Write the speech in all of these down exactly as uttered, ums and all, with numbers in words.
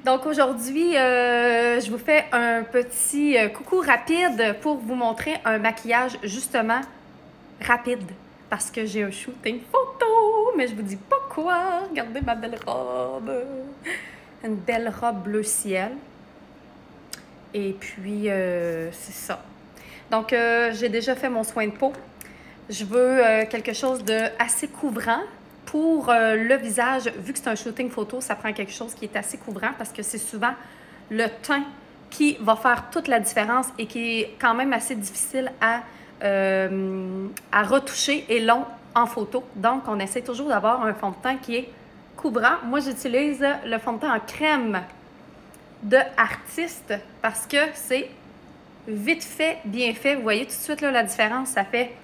Donc aujourd'hui, euh, je vous fais un petit euh, coucou rapide pour vous montrer un maquillage justement rapide. Parce que j'ai un shooting photo, mais je vous dis pas quoi. Regardez ma belle robe. Une belle robe bleu ciel. Et puis, euh, c'est ça. Donc, euh, j'ai déjà fait mon soin de peau. Je veux euh, quelque chose de assez couvrant. Pour euh, le visage, vu que c'est un shooting photo, ça prend quelque chose qui est assez couvrant parce que c'est souvent le teint qui va faire toute la différence et qui est quand même assez difficile à, euh, à retoucher et long en photo. Donc, on essaie toujours d'avoir un fond de teint qui est couvrant. Moi, j'utilise le fond de teint en crème de Artiste parce que c'est vite fait, bien fait. Vous voyez tout de suite là, la différence, ça fait...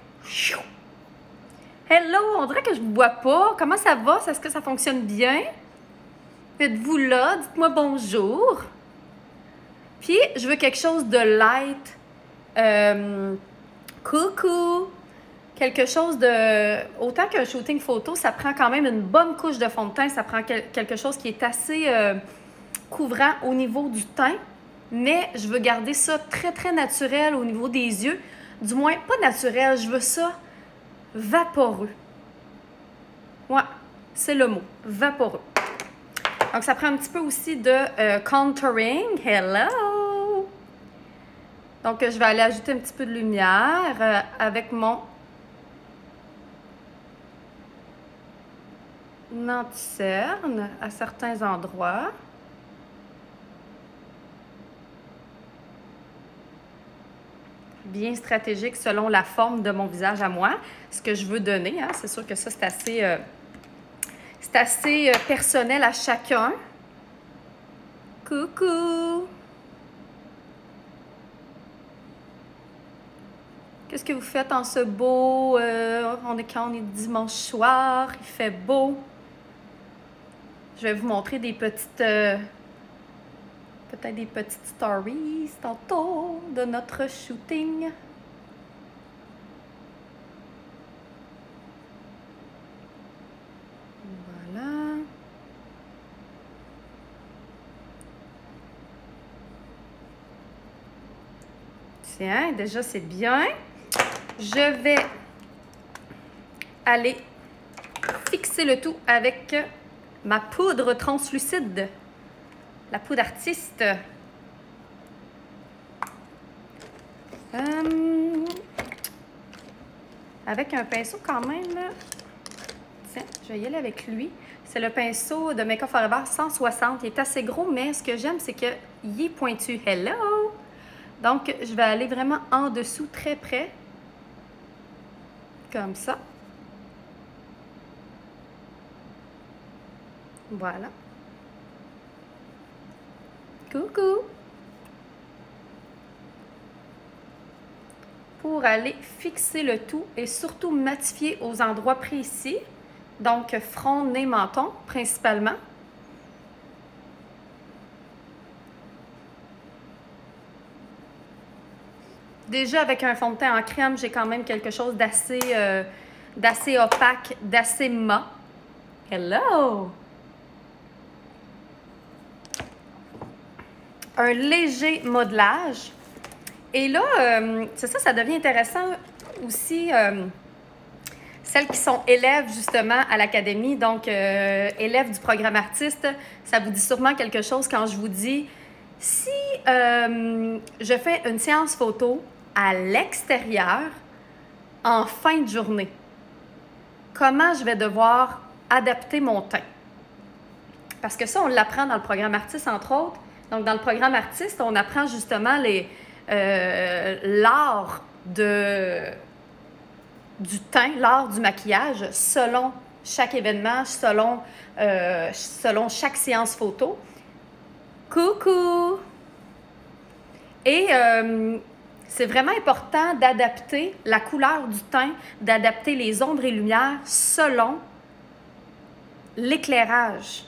Hello, on dirait que je ne bois pas. Comment ça va? Est-ce que ça fonctionne bien? Êtes-vous là? Dites-moi bonjour. Puis, je veux quelque chose de light. Euh, coucou. Quelque chose de... Autant qu'un shooting photo, ça prend quand même une bonne couche de fond de teint. Ça prend quelque chose qui est assez euh, couvrant au niveau du teint. Mais je veux garder ça très, très naturel au niveau des yeux. Du moins, pas naturel. Je veux ça... vaporeux. Ouais, c'est le mot, vaporeux. Donc, ça prend un petit peu aussi de euh, contouring. Hello! Donc, je vais aller ajouter un petit peu de lumière euh, avec mon anti-cerne à certains endroits. Bien stratégique selon la forme de mon visage à moi, ce que je veux donner. Hein. C'est sûr que ça, c'est assez, euh, c'est assez euh, personnel à chacun. Coucou! Qu'est-ce que vous faites en ce beau... Euh, on est quand on est dimanche soir, il fait beau. Je vais vous montrer des petites... Euh, peut-être des petites stories tantôt de notre shooting. Voilà. Tiens, déjà c'est bien. Je vais aller fixer le tout avec ma poudre translucide. La poudre Artiste. Euh, avec un pinceau quand même. Tiens, je vais y aller avec lui. C'est le pinceau de Make Up For Ever cent soixante. Il est assez gros, mais ce que j'aime, c'est qu'il est pointu. Hello! Donc, je vais aller vraiment en dessous, très près. Comme ça. Voilà. Coucou! Pour aller fixer le tout et surtout matifier aux endroits précis. Donc, front, nez, menton, principalement. Déjà, avec un fond de teint en crème, j'ai quand même quelque chose d'assez euh, d'assez opaque, d'assez mat. Hello! Un léger modelage. Et là, euh, c'est ça, ça devient intéressant aussi. Euh, celles qui sont élèves justement à l'académie, donc euh, élèves du programme Artiste, ça vous dit sûrement quelque chose quand je vous dis si euh, je fais une séance photo à l'extérieur en fin de journée, comment je vais devoir adapter mon teint? Parce que ça, on l'apprend dans le programme Artiste, entre autres. Donc, dans le programme Artiste, on apprend justement les, euh, l'art de, du teint, l'art du maquillage, selon chaque événement, selon, euh, selon chaque séance photo. Coucou! Et euh, c'est vraiment important d'adapter la couleur du teint, d'adapter les ombres et lumières selon l'éclairage.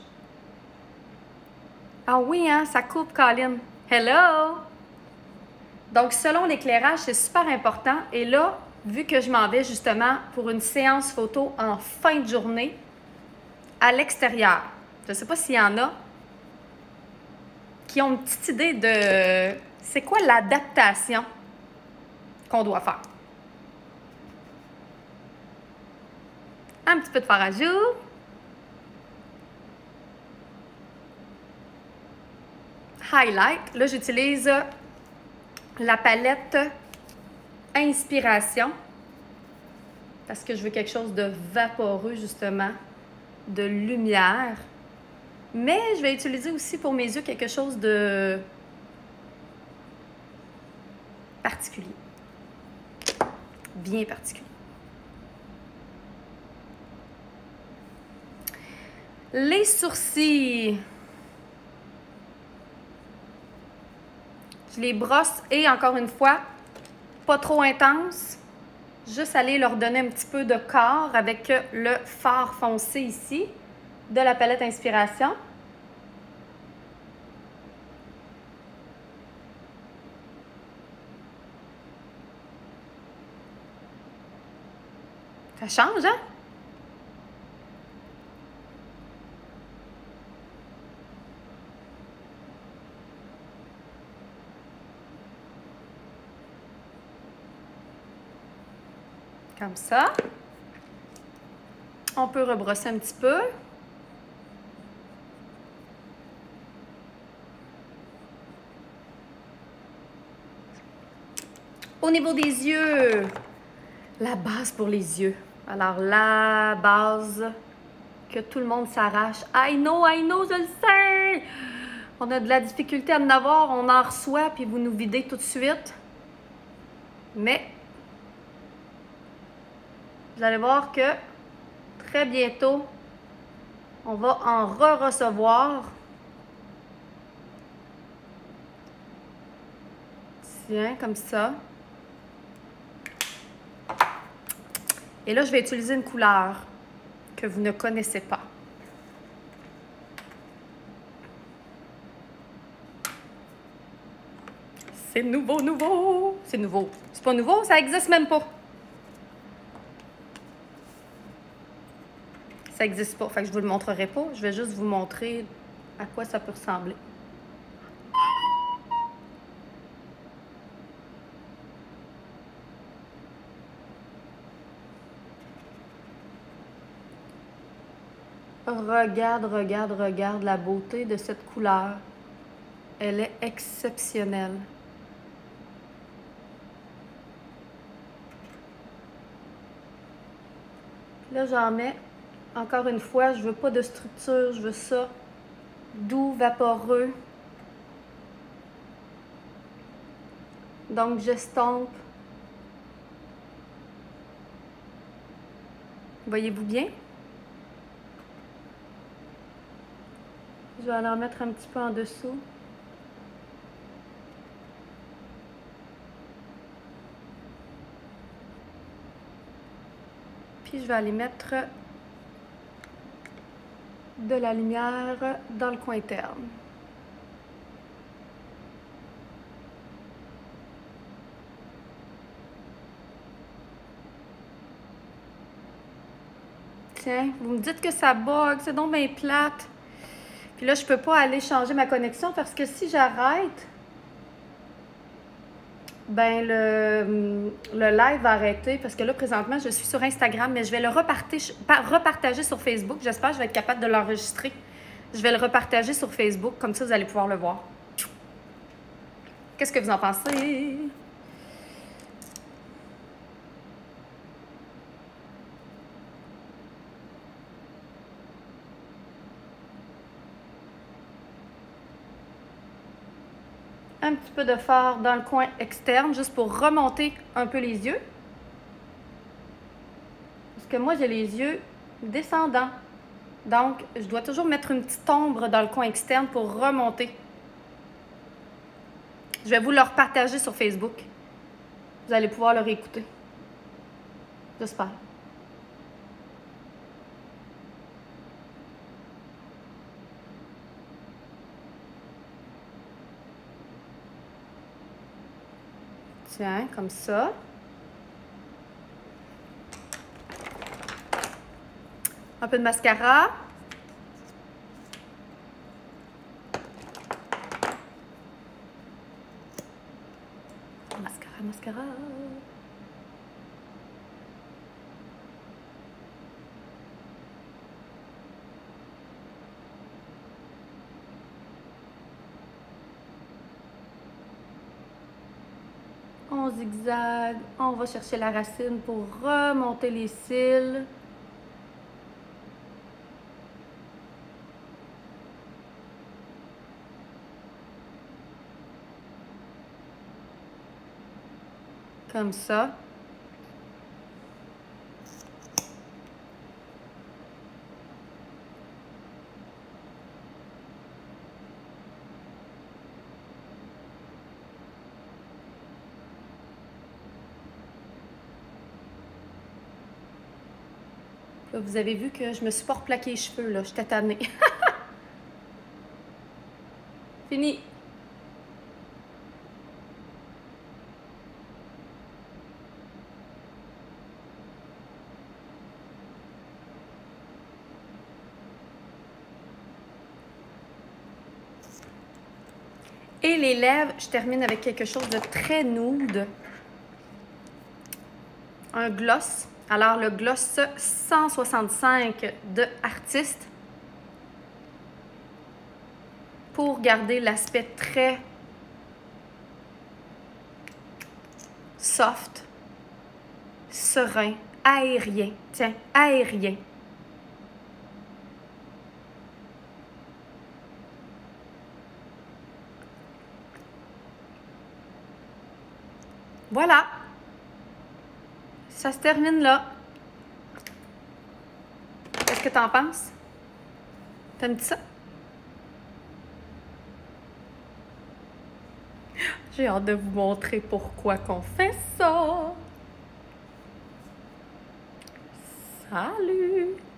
Ah oui, hein, ça coupe, Colin. Hello! Donc, selon l'éclairage, c'est super important. Et là, vu que je m'en vais justement pour une séance photo en fin de journée à l'extérieur, je ne sais pas s'il y en a, qui ont une petite idée de c'est quoi l'adaptation qu'on doit faire. Un petit peu de fard à joues. Highlight. Là, j'utilise la palette Inspiration parce que je veux quelque chose de vaporeux, justement, de lumière. Mais je vais utiliser aussi pour mes yeux quelque chose de particulier. Bien particulier. Les sourcils. Je les brosse et encore une fois, pas trop intense. Juste aller leur donner un petit peu de corps avec le fard foncé ici de la palette Inspiration. Ça change, hein? Comme ça. On peut rebrosser un petit peu. Au niveau des yeux, la base pour les yeux. Alors, la base que tout le monde s'arrache. I know, I know, je le sais! On a de la difficulté à en avoir, on en reçoit, puis vous nous videz tout de suite. Mais, vous allez voir que très bientôt, on va en re-recevoir. Tiens, comme ça. Et là, je vais utiliser une couleur que vous ne connaissez pas. C'est nouveau, nouveau! C'est nouveau. C'est pas nouveau, ça existe même pas. Ça existe pas, fait que je vous le montrerai pas. Je vais juste vous montrer à quoi ça peut ressembler. Regarde, regarde, regarde la beauté de cette couleur. Elle est exceptionnelle. Là, j'en mets. Encore une fois, je veux pas de structure, je veux ça doux, vaporeux. Donc, j'estompe. Voyez-vous bien? Je vais aller en mettre un petit peu en dessous. Puis je vais aller mettre de la lumière dans le coin interne. Tiens, vous me dites que ça bug, c'est donc bien plate. Puis là, je peux pas aller changer ma connexion parce que si j'arrête, ben le, le live va arrêter parce que là, présentement, je suis sur Instagram, mais je vais le repartager, repartager sur Facebook. J'espère que je vais être capable de l'enregistrer. Je vais le repartager sur Facebook, comme ça, vous allez pouvoir le voir. Qu'est-ce que vous en pensez? Un petit peu de fard dans le coin externe, juste pour remonter un peu les yeux. Parce que moi, j'ai les yeux descendants. Donc, je dois toujours mettre une petite ombre dans le coin externe pour remonter. Je vais vous le repartager sur Facebook. Vous allez pouvoir le réécouter. J'espère. Tiens, comme ça. Un peu de mascara. mascara, mascara. On zigzag, on va chercher la racine pour remonter les cils. Comme ça. Là, vous avez vu que je me suis pas replaqué les cheveux, là. J'étais tannée. Fini. Et les lèvres, je termine avec quelque chose de très nude. Un gloss. Alors, le gloss cent soixante-cinq de Artiste. Pour garder l'aspect très soft, serein, aérien. Tiens, aérien. Voilà. Ça se termine là. Qu'est-ce que t'en penses? T'aimes-tu ça? J'ai hâte de vous montrer pourquoi qu'on fait ça. Salut!